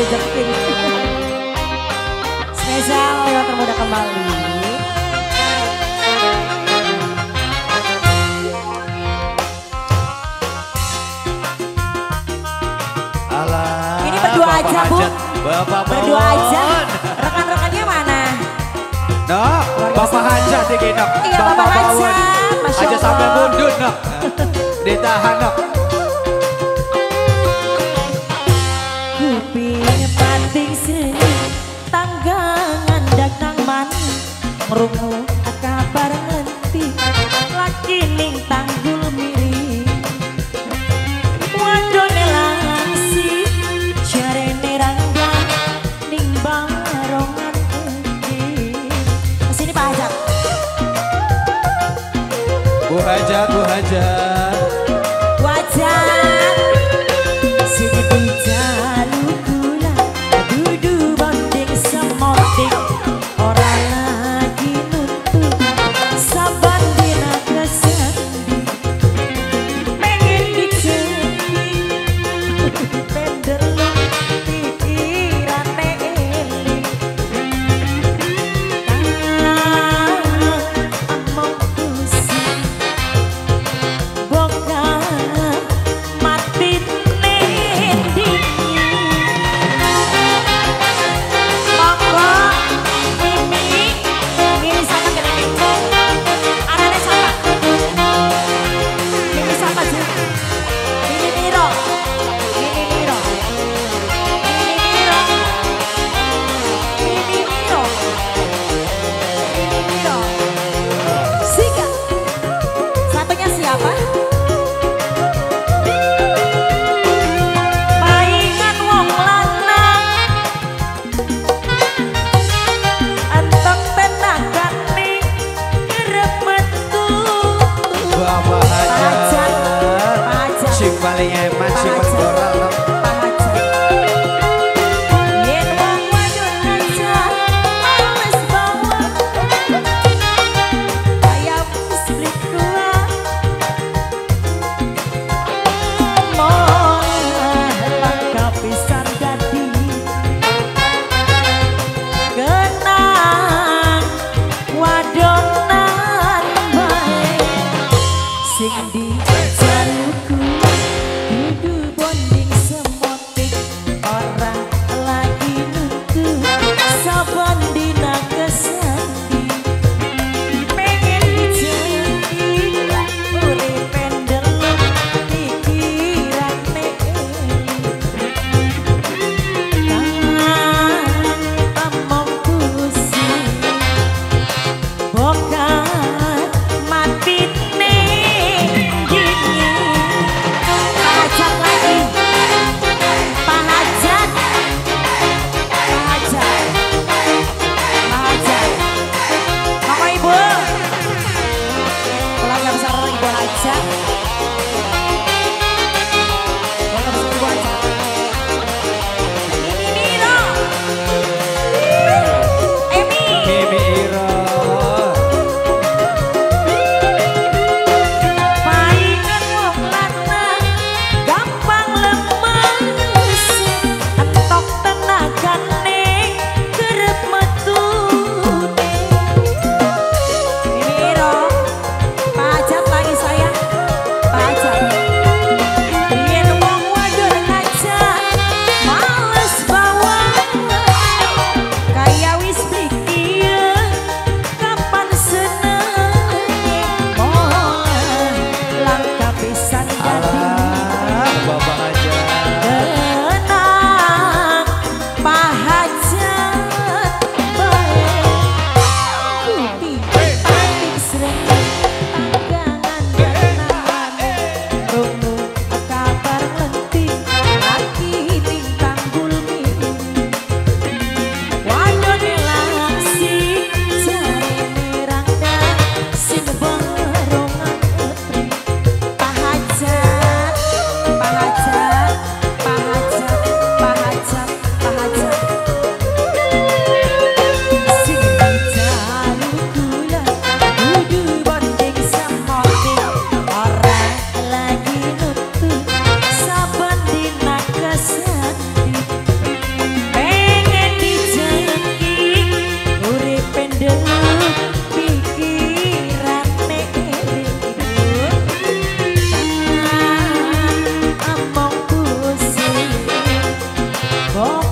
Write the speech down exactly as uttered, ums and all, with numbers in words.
rezeki. Spesial lewat termuda kembali. Alah, ini berdua Bapak aja Bu. Hajat, Bapak Berdua Mawon. aja. Rekan-rekannya mana? No, Bapak Hajat digendong. Iya Bapak Hajat. Masya Aja Allah. sampai mundur no. Ditahan no. Kuping pating seni tanggangan datang man ngrungu kabar ngenti laki ning tanggul miri wadone langsi jarene rangga ning barongan endi sini Pak Hajat. Bu Hajat, Bu Hajat. Wajah sini dijalu gula dudu bonding semotik orang lagi nuntut sabar dina kesendi pengen diceki pendelung pikirane eling among pusing bongkar mati nendi monggo mimi mimi sama kene anane sama mimi sama ju mimi miro mimi miro mimi miro mimi miro mimi miro Sika satunya siapa? Paingan wong lanang anteng tenagane kerep metu Bapak Hajat. Pak Hajat Sing paling eman, sing paling moral no. Pak Hajat yen wong wadon ngajak males bawa kaya muslik tua molah kapisan dadi kenang wadonan bae sing di jaluku dudu bonding Oh